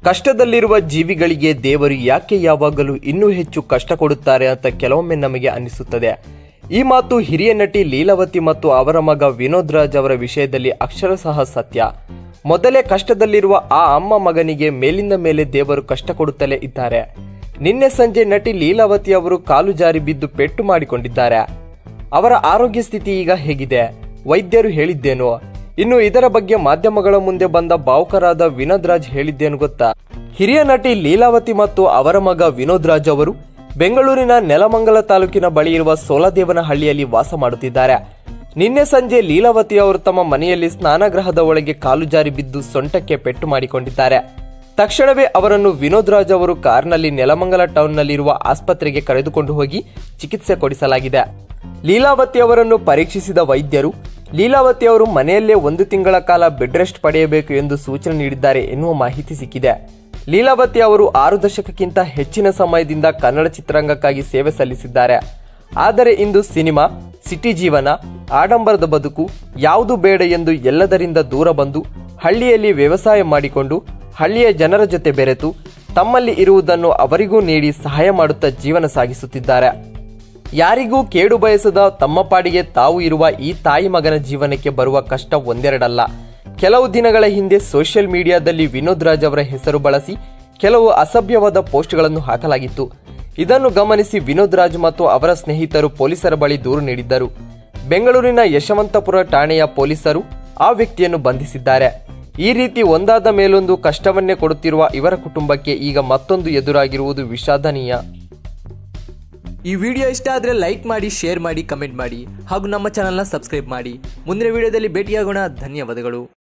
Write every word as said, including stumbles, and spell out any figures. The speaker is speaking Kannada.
ಕಷ್ಟದಲ್ಲಿರುವ ಜೀವಿಗಳಿಗೆ ದೇವರು ಯಾಕೆ ಯಾವಾಗಲೂ ಇನ್ನೂ ಹೆಚ್ಚು ಕಷ್ಟ ಕೊಡುತ್ತಾರೆ ಅಂತ ಕೆಲವೊಮ್ಮೆ ನಮಗೆ ಅನಿಸುತ್ತದೆ. ಈ ಮಾತು ಹಿರಿಯ ನಟಿ ಲೀಲಾವತಿ ಮತ್ತು ಅವರ ಮಗ ವಿನೋದ್ ರಾಜ್ ಅವರ ವಿಷಯದಲ್ಲಿ ಅಕ್ಷರಶಃ ಸತ್ಯ. ಮೊದಲೇ ಕಷ್ಟದಲ್ಲಿರುವ ಆ ಅಮ್ಮ ಮಗನಿಗೆ ಮೇಲಿಂದ ಮೇಲೆ ದೇವರು ಕಷ್ಟ ಕೊಡುತ್ತಲೇ ಇದ್ದಾರೆ. ನಿನ್ನೆ ಸಂಜೆ ನಟಿ ಲೀಲಾವತಿ ಅವರು ಕಾಲು ಜಾರಿ ಬಿದ್ದು ಪೆಟ್ಟು ಮಾಡಿಕೊಂಡಿದ್ದಾರೆ. ಅವರ ಆರೋಗ್ಯ ಸ್ಥಿತಿ ಈಗ ಹೇಗಿದೆ, ವೈದ್ಯರು ಹೇಳಿದ್ದೇನು? ಇನ್ನು ಇದರ ಬಗ್ಗೆ ಮಾಧ್ಯಮಗಳ ಮುಂದೆ ಬಂದ ಭಾವುಕರಾದ ವಿನೋದ್ ರಾಜ್ ಹೇಳಿದ್ದೇನು ಗೊತ್ತಾ? ಹಿರಿಯ ನಟಿ ಲೀಲಾವತಿ ಮತ್ತು ಅವರ ಮಗ ವಿನೋದ್ ರಾಜ್ ಅವರು ಬೆಂಗಳೂರಿನ ನೆಲಮಂಗಲ ತಾಲೂಕಿನ ಬಳಿ ಇರುವ ಸೋಲದೇವನಹಳ್ಳಿಯಲ್ಲಿ ವಾಸ ಮಾಡುತ್ತಿದ್ದಾರೆ. ನಿನ್ನೆ ಸಂಜೆ ಲೀಲಾವತಿ ಅವರು ತಮ್ಮ ಮನೆಯಲ್ಲಿ ಸ್ನಾನಗೃಹದ ಒಳಗೆ ಕಾಲು ಜಾರಿ ಬಿದ್ದು ಸೊಂಟಕ್ಕೆ ಪೆಟ್ಟು ಮಾಡಿಕೊಂಡಿದ್ದಾರೆ. ತಕ್ಷಣವೇ ಅವರನ್ನು ವಿನೋದ್ ರಾಜ್ ಅವರು ಕಾರ್ನಲ್ಲಿ ನೆಲಮಂಗಲ ಟೌನ್ನಲ್ಲಿರುವ ಆಸ್ಪತ್ರೆಗೆ ಕರೆದುಕೊಂಡು ಹೋಗಿ ಚಿಕಿತ್ಸೆ ಕೊಡಿಸಲಾಗಿದೆ. ಲೀಲಾವತಿ ಅವರನ್ನು ಪರೀಕ್ಷಿಸಿದ ವೈದ್ಯರು ಲೀಲಾವತಿ ಅವರು ಮನೆಯಲ್ಲೇ ಒಂದು ತಿಂಗಳ ಕಾಲ ಬೆಡ್ ರೆಸ್ಟ್ ಪಡೆಯಬೇಕು ಎಂದು ಸೂಚನೆ ನೀಡಿದ್ದಾರೆ ಎನ್ನುವ ಮಾಹಿತಿ ಸಿಕ್ಕಿದೆ. ಲೀಲಾವತಿ ಅವರು ಆರು ದಶಕಕ್ಕಿಂತ ಹೆಚ್ಚಿನ ಸಮಯದಿಂದ ಕನ್ನಡ ಚಿತ್ರರಂಗಕ್ಕಾಗಿ ಸೇವೆ ಸಲ್ಲಿಸಿದ್ದಾರೆ. ಆದರೆ ಇಂದು ಸಿನಿಮಾ, ಸಿಟಿ ಜೀವನ, ಆಡಂಬರದ ಬದುಕು ಯಾವುದು ಬೇಡ ಎಂದು ಎಲ್ಲದರಿಂದ ದೂರ ಬಂದು ಹಳ್ಳಿಯಲ್ಲಿ ವ್ಯವಸಾಯ ಮಾಡಿಕೊಂಡು ಹಳ್ಳಿಯ ಜನರ ಜೊತೆ ಬೆರೆತು ತಮ್ಮಲ್ಲಿ ಇರುವುದನ್ನು ಅವರಿಗೂ ನೀಡಿ ಸಹಾಯ ಮಾಡುತ್ತಾ ಜೀವನ ಸಾಗಿಸುತ್ತಿದ್ದಾರೆ. ಯಾರಿಗೂ ಕೇಡು ಬಯಸದ ತಮ್ಮ ಪಾಡಿಗೆ ತಾವು ಇರುವ ಈ ತಾಯಿ ಮಗನ ಜೀವನಕ್ಕೆ ಬರುವ ಕಷ್ಟ ಒಂದೆರಡಲ್ಲ. ಕೆಲವು ದಿನಗಳ ಹಿಂದೆ ಸೋಷಿಯಲ್ ಮೀಡಿಯಾದಲ್ಲಿ ವಿನೋದ್ ರಾಜ್ ಅವರ ಹೆಸರು ಬಳಸಿ ಕೆಲವು ಅಸಭ್ಯವಾದ ಪೋಸ್ಟ್ಗಳನ್ನು ಹಾಕಲಾಗಿತ್ತು. ಇದನ್ನು ಗಮನಿಸಿ ವಿನೋದ್ ರಾಜ್ ಮತ್ತು ಅವರ ಸ್ನೇಹಿತರು ಪೊಲೀಸರ ಬಳಿ ದೂರು ನೀಡಿದ್ದರು. ಬೆಂಗಳೂರಿನ ಯಶವಂತಪುರ ಠಾಣೆಯ ಪೊಲೀಸರು ಆ ವ್ಯಕ್ತಿಯನ್ನು ಬಂಧಿಸಿದ್ದಾರೆ. ಈ ರೀತಿ ಒಂದಾದ ಮೇಲೊಂದು ಕಷ್ಟವನ್ನೇ ಕೊಡುತ್ತಿರುವ ಇವರ ಕುಟುಂಬಕ್ಕೆ ಈಗ ಮತ್ತೊಂದು ಎದುರಾಗಿರುವುದು ವಿಷಾದನೀಯ. ಈ ವಿಡಿಯೋ ಇಷ್ಟ ಆದರೆ ಲೈಕ್ ಮಾಡಿ, ಶೇರ್ ಮಾಡಿ, ಕಮೆಂಟ್ ಮಾಡಿ ಹಾಗೂ ನಮ್ಮ ಚಾನೆಲ್ನ ಸಬ್ಸ್ಕ್ರೈಬ್ ಮಾಡಿ. ಮುಂದಿನ ವಿಡಿಯೋದಲ್ಲಿ ಭೇಟಿಯಾಗೋಣ. ಧನ್ಯವಾದಗಳು.